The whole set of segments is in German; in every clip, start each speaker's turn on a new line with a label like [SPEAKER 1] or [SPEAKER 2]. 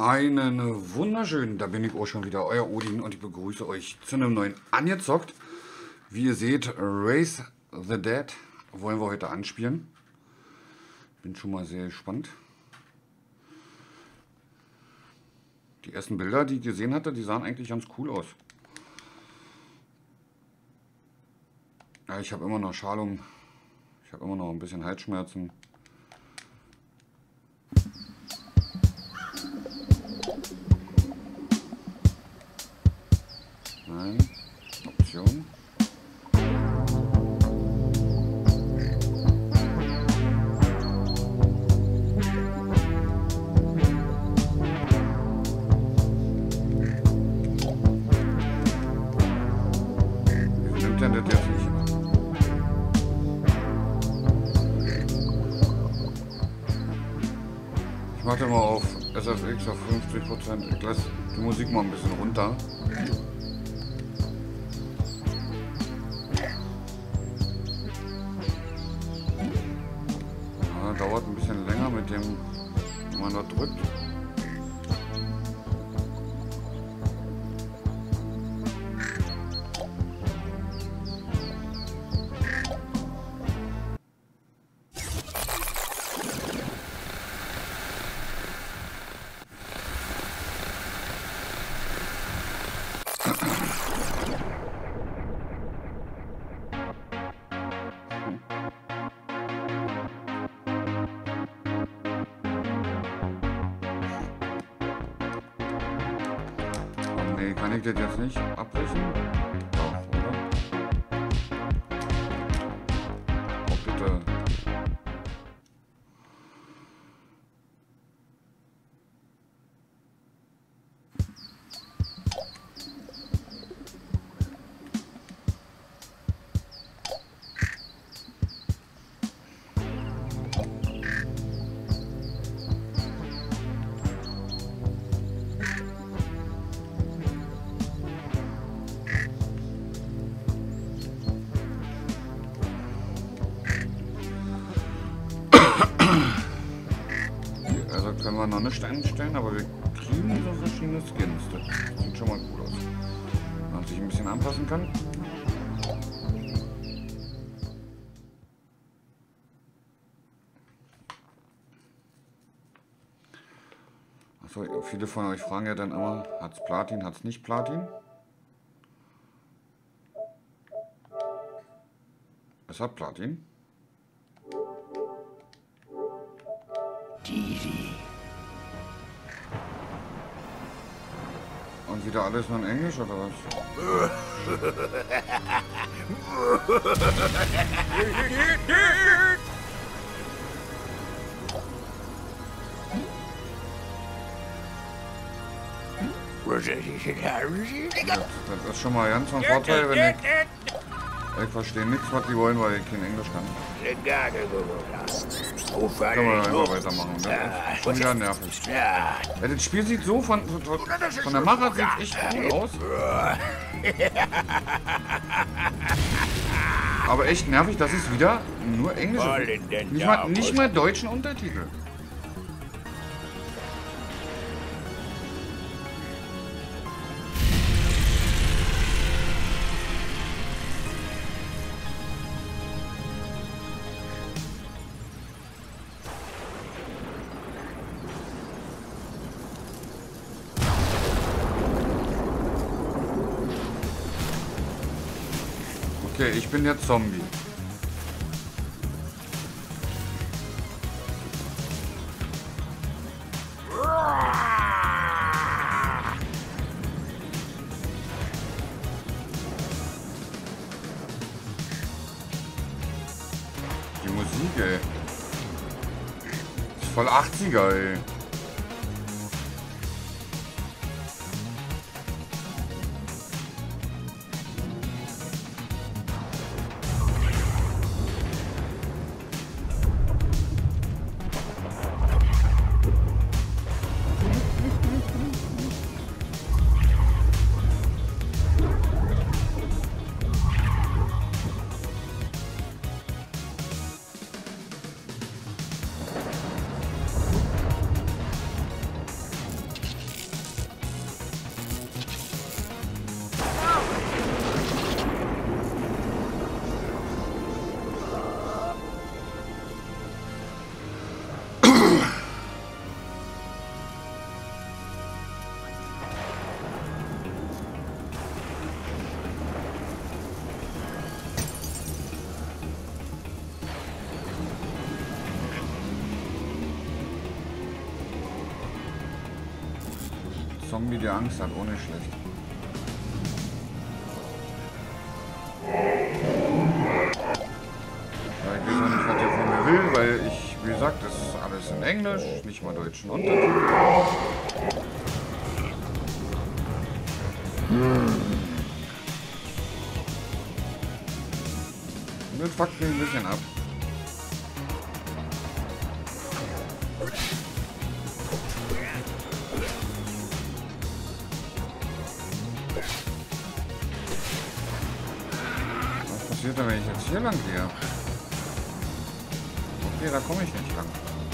[SPEAKER 1] Einen wunderschönen, da bin ich auch schon wieder, euer Odin, und ich begrüße euch zu einem neuen Angezockt. Wie ihr seht, Raise the Dead wollen wir heute anspielen. Bin schon mal sehr gespannt. Die ersten Bilder, die ich gesehen hatte, die sahen eigentlich ganz cool aus. Ja, ich habe immer noch Schalung, ich habe immer noch ein bisschen Halsschmerzen. Nein, Option. Wie nimmt denn das jetzt nicht immer? Ich mache mal auf SFX auf 50%. Ich lasse die Musik mal ein bisschen runter. Dauert ein bisschen länger mit dem, wenn man da drückt. Nee, kann ich das jetzt nicht abbrechen? Doch, oder? Oh, bitte. Also können wir noch nicht einstellen, aber wir kriegen so verschiedene Skins. Das sieht schon mal gut aus. Wenn man sich ein bisschen anpassen kann. Achso, viele von euch fragen ja dann immer, hat's Platin, hat's nicht Platin? Es hat Platin. Und wieder alles nur in Englisch oder was? Das ist schon mal ganz ein Vorteil, wenn ich verstehe nichts, was die wollen, weil ich kein Englisch kann. Können wir einfach weitermachen. Das ist schon wieder nervig. Ja, das Spiel sieht so von der Macher sieht echt cool aus. Aber echt nervig, dass es wieder nur Englisch ist. Nicht mal deutschen Untertitel. Okay, ich bin jetzt Zombie. Die Musik, ey. Ist voll 80er, ey. Zombie, der Angst hat, ohne schlecht. Ja, ich weiß auch nicht, was der von mir will, weil ich, wie gesagt, das ist alles in Englisch, nicht mal deutschen Untertitel. Das fuckt mich ein bisschen ab. Was passiert denn, wenn ich jetzt hier lang gehe? Okay, da komme ich nicht lang.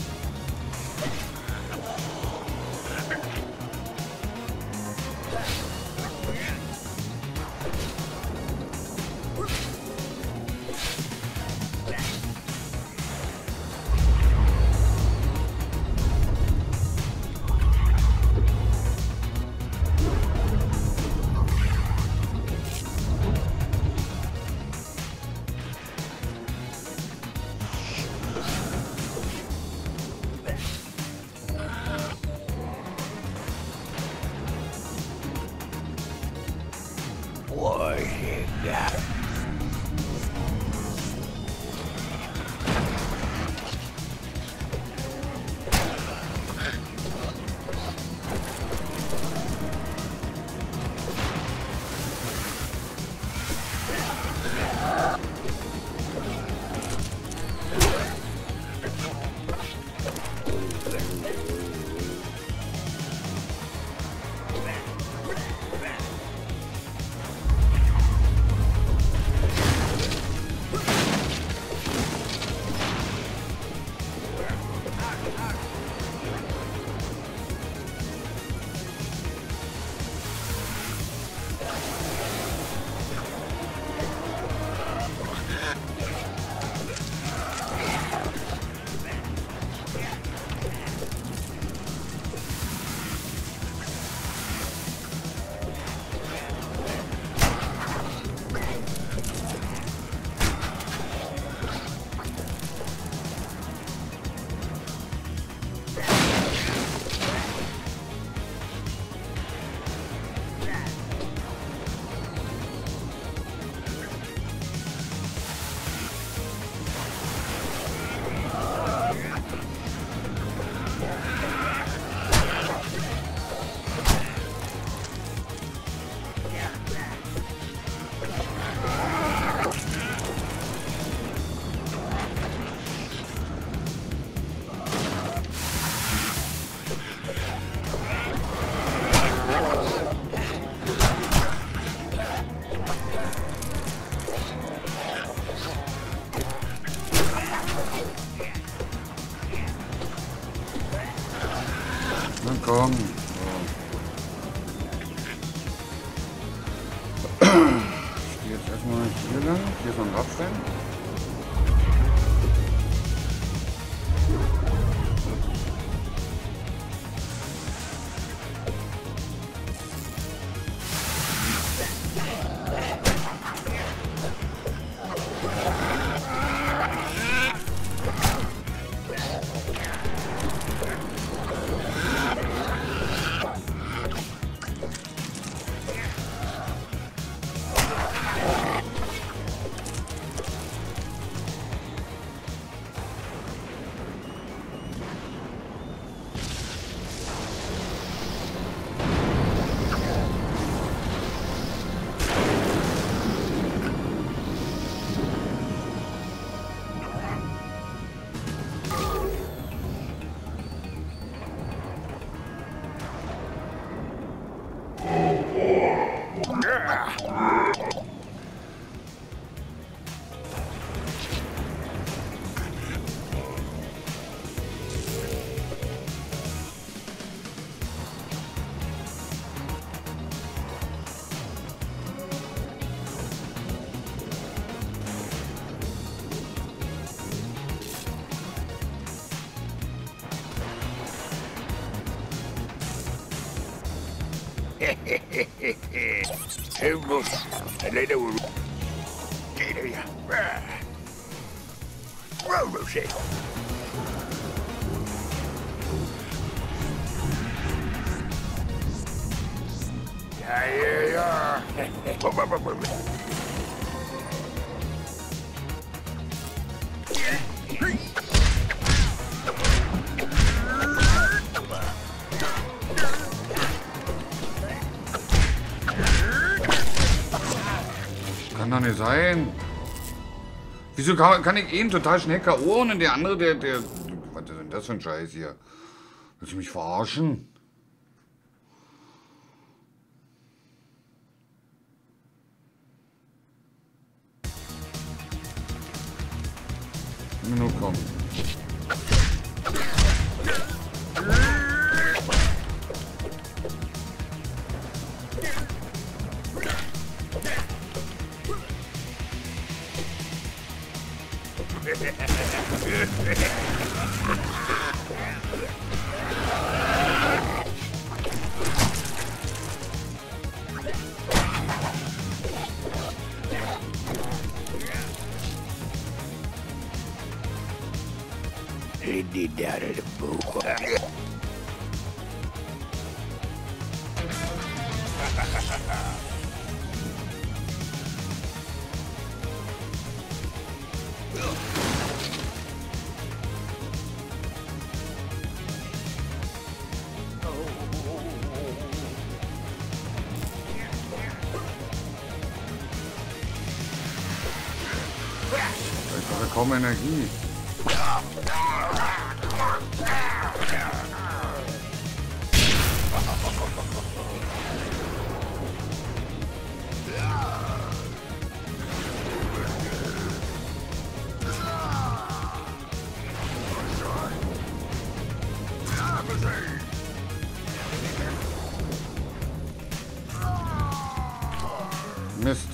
[SPEAKER 1] Komm. So. Ich gehe jetzt erstmal hier lang. Hier ist noch ein Grabstein.
[SPEAKER 2] Hemos aleno Kenya. Rose.
[SPEAKER 1] Kann doch nicht sein. Wieso kann ich ihn total schnell K.O. und der andere, der... Was ist denn das für ein Scheiß hier? Willst du mich verarschen? Nur komm.
[SPEAKER 2] Indeed, down at the book.
[SPEAKER 1] Ich habe kaum Energie. Mist.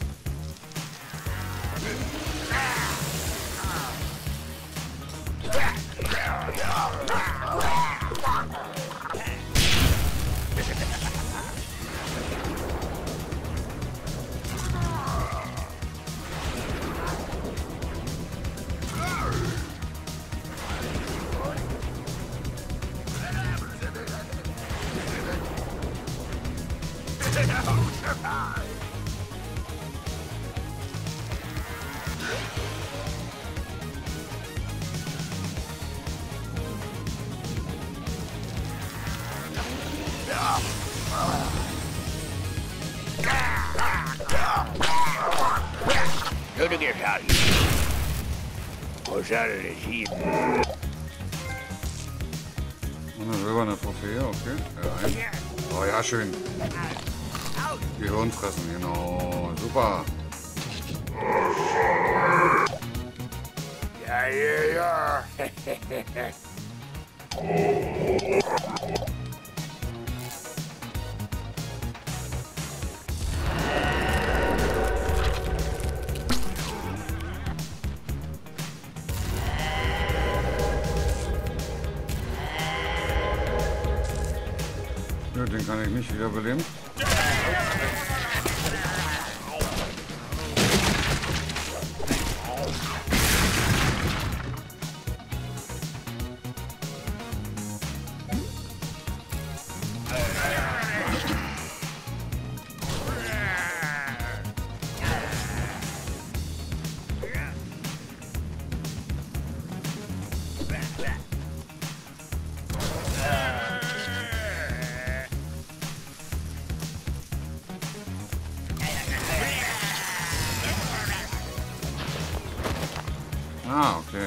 [SPEAKER 2] Go to your house. What's out of this heat?
[SPEAKER 1] Eine silberne Trophäe, okay. Oh ja, schön. Gehirn fressen, genau. Super.
[SPEAKER 2] Ja, ja, ja.
[SPEAKER 1] Ja, den kann ich nicht wiederbeleben. Ah, okay.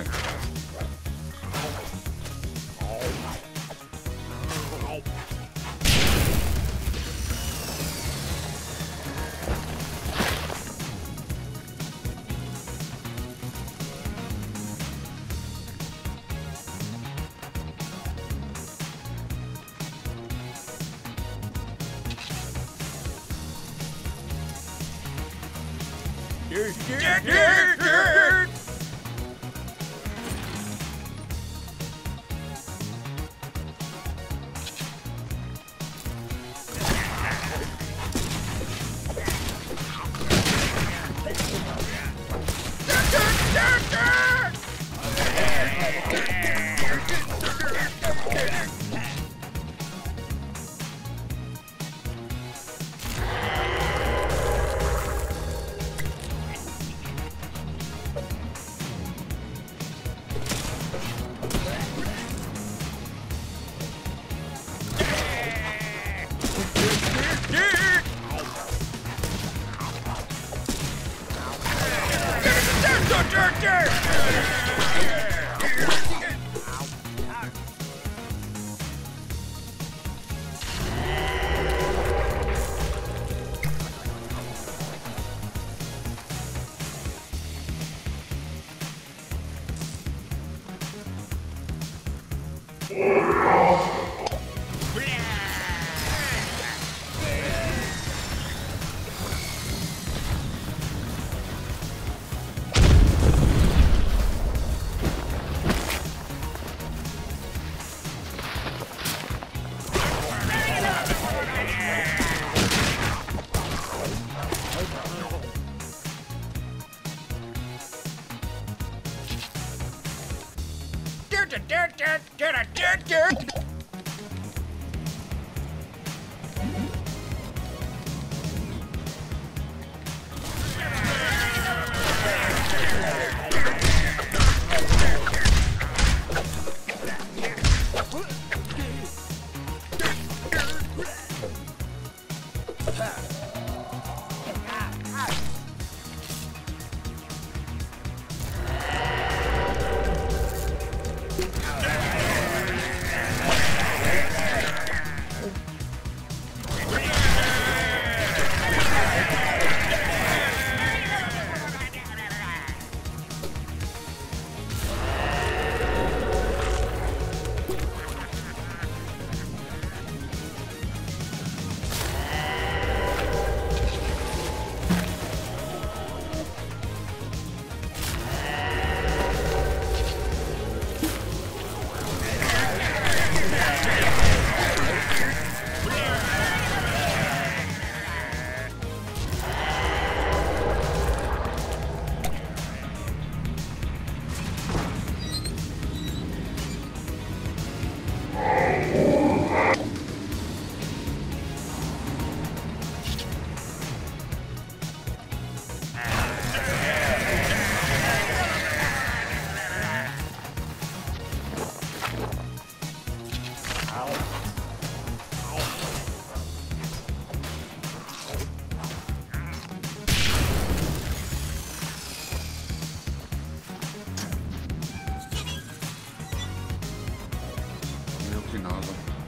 [SPEAKER 1] Die Nase.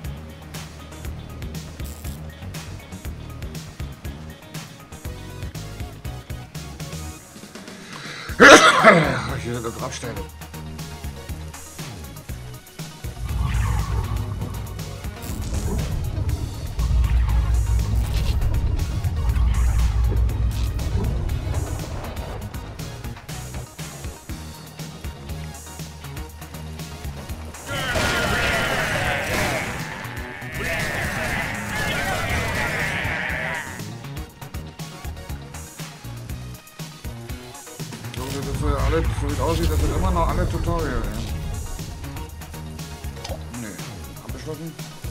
[SPEAKER 1] Hier sind Grabsteine. So wie es aussieht, das sind immer noch alle Tutorial. Ja. Nee, abgeschlossen.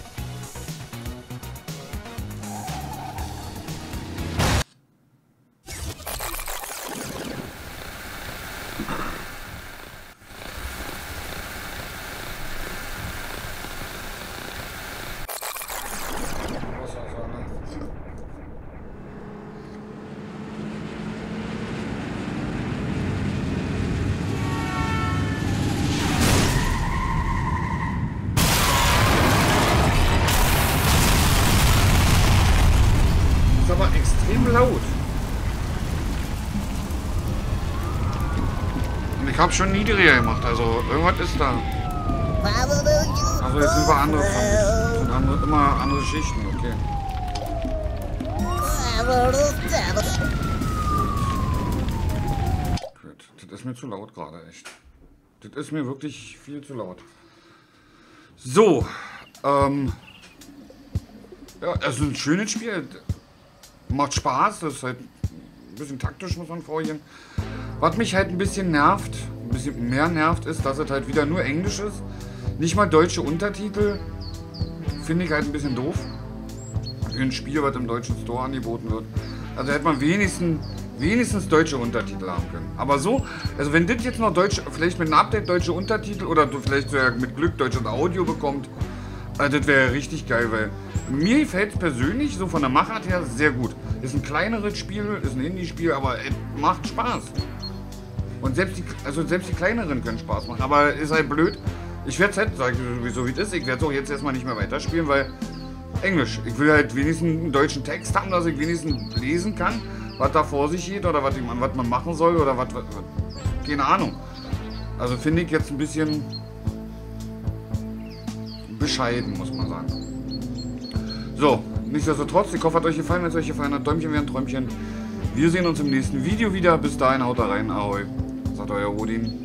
[SPEAKER 1] Ist aber extrem laut. Und ich habe schon niedriger gemacht, also irgendwas ist da. Also jetzt sind wir andere Zombies. Sind andere, immer andere Schichten, okay. Gut, das ist mir zu laut gerade, echt. Das ist mir wirklich viel zu laut. So, ja, es ist ein schönes Spiel. Macht Spaß, das ist halt ein bisschen taktisch, muss man vorgehen. Was mich halt ein bisschen nervt, ein bisschen mehr nervt, ist, dass es halt wieder nur Englisch ist. Nicht mal deutsche Untertitel. Finde ich halt ein bisschen doof. Für ein Spiel, was im deutschen Store angeboten wird. Also hätte man wenigstens deutsche Untertitel haben können. Aber so, also wenn das jetzt noch deutsche, vielleicht mit einem Update deutsche Untertitel oder vielleicht sogar mit Glück deutsches Audio bekommt, das wäre richtig geil, weil mir gefällt es persönlich so von der Machart her sehr gut. Ist ein kleineres Spiel, ist ein Indie-Spiel, aber es macht Spaß. Und selbst die kleineren können Spaß machen. Aber ist halt blöd. Ich werde es halt, sag ich so wie es ist, ich werde es auch jetzt erstmal nicht mehr weiterspielen, weil Englisch. Ich will halt wenigstens einen deutschen Text haben, dass ich wenigstens lesen kann, was da vor sich geht oder was man machen soll oder was. Keine Ahnung. Also finde ich jetzt ein bisschen bescheiden, muss man sagen. So, nichtsdestotrotz, ich hoffe, hat euch gefallen. Wenn es euch gefallen hat, Däumchen wäre ein Träumchen. Wir sehen uns im nächsten Video wieder. Bis dahin, haut da rein. Ahoi. Sagt euer Odin.